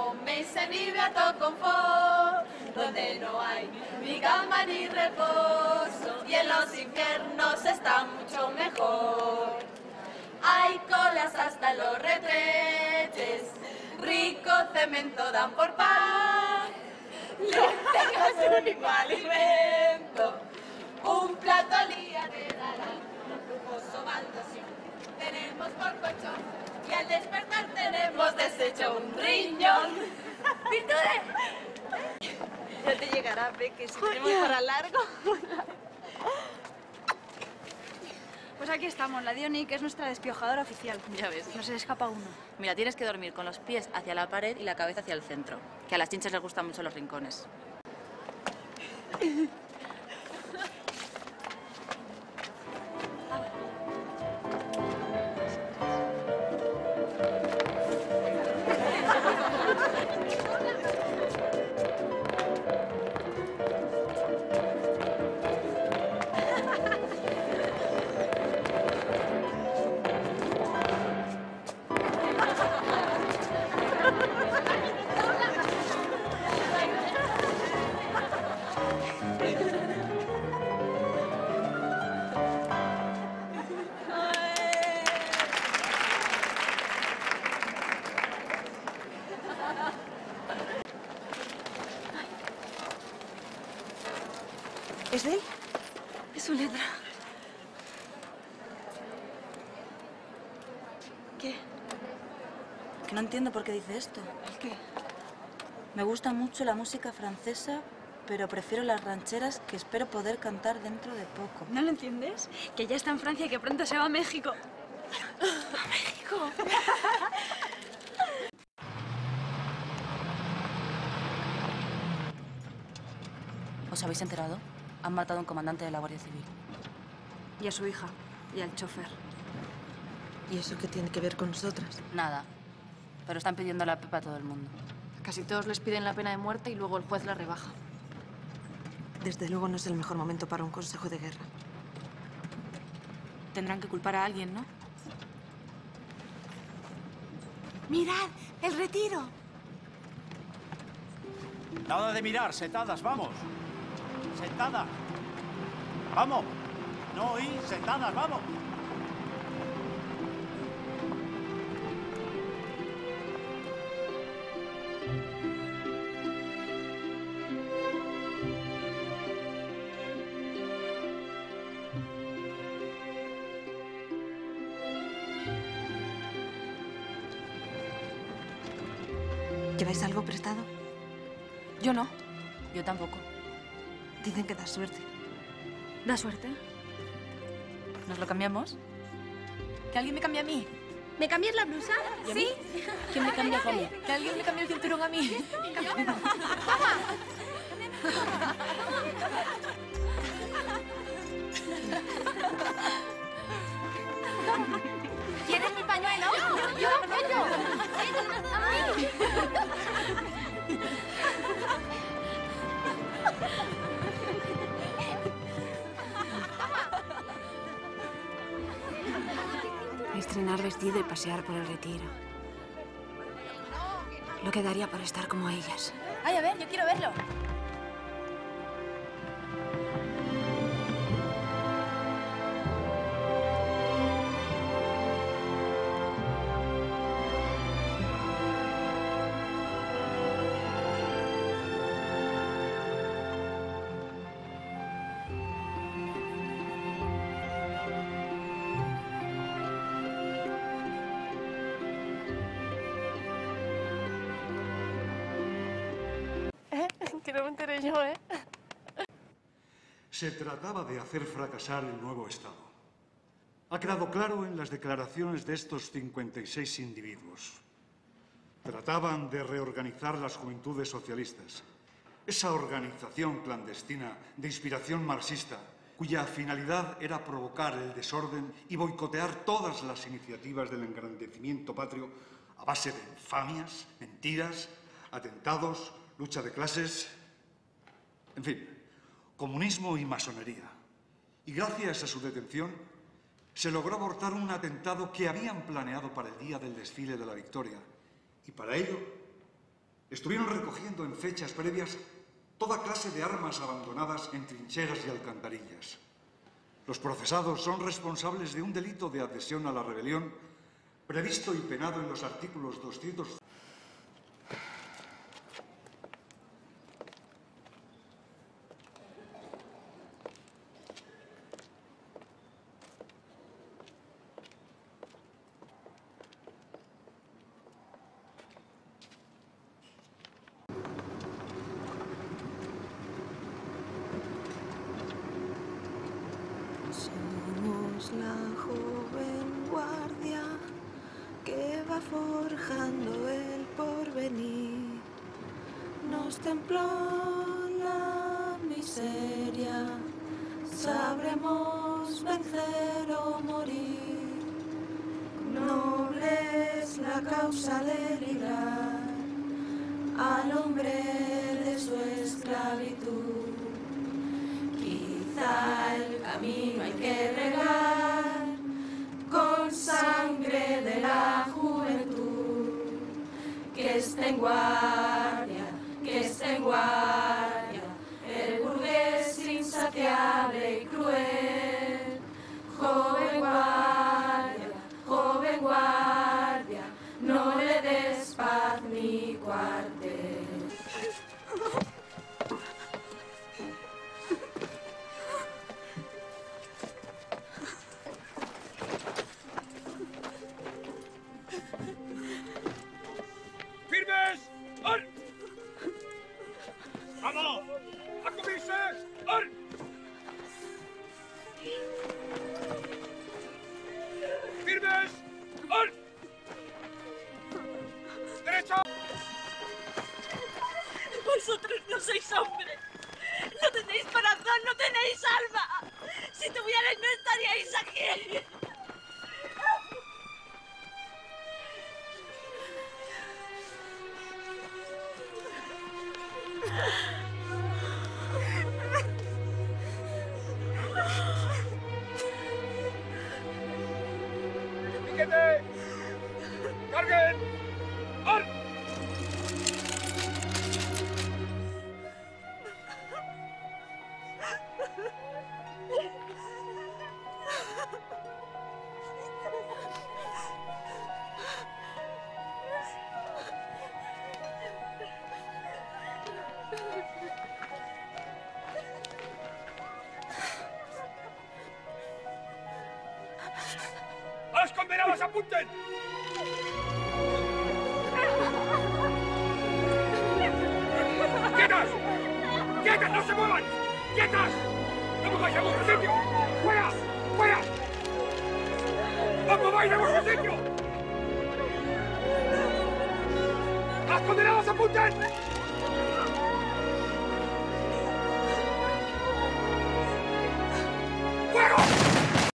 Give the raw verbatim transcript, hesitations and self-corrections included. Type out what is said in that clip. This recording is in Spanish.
come y se vive a todo confort, donde no hay ni cama ni reposo, y en los infiernos está mucho mejor. Hay colas hasta en los retretes, rico cemento dan por pan, lentejas un único alimento, un plato al día te darán, lujoso baldosín tenemos por colchón, y al despertar tenemos deshecho un riñón. ¡Virtudes! Ya te llegará, Peque, si tenemos para largo. Pues aquí estamos, la Diony, que es nuestra despiojadora oficial. Ya ves. No se le escapa uno. Mira, tienes que dormir con los pies hacia la pared y la cabeza hacia el centro. Que a las chinchas les gustan mucho los rincones. ¿Es de él? Es su letra. ¿Qué? Que no entiendo por qué dice esto. ¿El qué? Me gusta mucho la música francesa, pero prefiero las rancheras que espero poder cantar dentro de poco. ¿No lo entiendes? Que ya está en Francia y que pronto se va a México. ¡A México! ¿Os habéis enterado? Han matado a un comandante de la Guardia Civil. Y a su hija. Y al chofer. ¿Y eso qué tiene que ver con nosotras? Nada. Pero están pidiendo la pepa a todo el mundo. Casi todos les piden la pena de muerte y luego el juez la rebaja. Desde luego no es el mejor momento para un consejo de guerra. Tendrán que culpar a alguien, ¿no? ¡Mirad! ¡El retiro! Nada de mirar, sentadas, vamos. Sentada. Vamos. No oí, sentadas, vamos. ¿Lleváis algo prestado? Yo no. Yo tampoco. Dicen que da suerte. ¿Da suerte? ¿Nos lo cambiamos? ¿Que alguien me cambie a mí? ¿Me cambias la blusa? ¿Sí? ¿Quién me cambia a mí? Que alguien me cambie el cinturón a mí. ¿Quieres mi pañuelo? ¡Yo, yo, yo! ¡A mí! Estrenar vestido y pasear por el retiro. Lo que daría por estar como ellas. Ay, a ver, yo quiero verlo. Que no me enteré yo, ¿eh? Se trataba de hacer fracasar el nuevo Estado. Ha quedado claro en las declaraciones de estos cincuenta y seis individuos. Trataban de reorganizar las juventudes socialistas. Esa organización clandestina de inspiración marxista, cuya finalidad era provocar el desorden y boicotear todas las iniciativas del engrandecimiento patrio a base de infamias, mentiras, atentados, lucha de clases, en fin, comunismo y masonería. Y gracias a su detención se logró abortar un atentado que habían planeado para el día del desfile de la Victoria. Y para ello estuvieron recogiendo en fechas previas toda clase de armas abandonadas en trincheras y alcantarillas. Los procesados son responsables de un delito de adhesión a la rebelión previsto y penado en los artículos doscientos... Somos la joven guardia que va forjando el porvenir. Nos templó la miseria, sabremos vencer o morir. Noble es la causa de librar al hombre de su esclavitud. Quizá el camino hay que regar con sangre de la juventud. Que esté en guardia, que esté en guardia, el burgués insaciable y cruel. Joven guardia, joven guardia, no le des paz ni cuartel. ¡Firmes! ¡Ar! ¡Vamos! ¡A cubrirse! ¡Ar! ¡Firmes! ¡Ar! ¡Derecha! Vosotros no sois hombres. No tenéis corazón, no tenéis alma. Si tuvierais no estaríais aquí. ¡Piquete! ¡Carguen! ¡Ar! ¡A los condenados apunten! ¡Quietas! ¡Quietas! ¡No se muevan! ¡Quietas! ¡No mováis de vuestro sitio! ¡Fuera! ¡Fuera! ¡No mováis de vuestro sitio! ¡A los condenados apunten!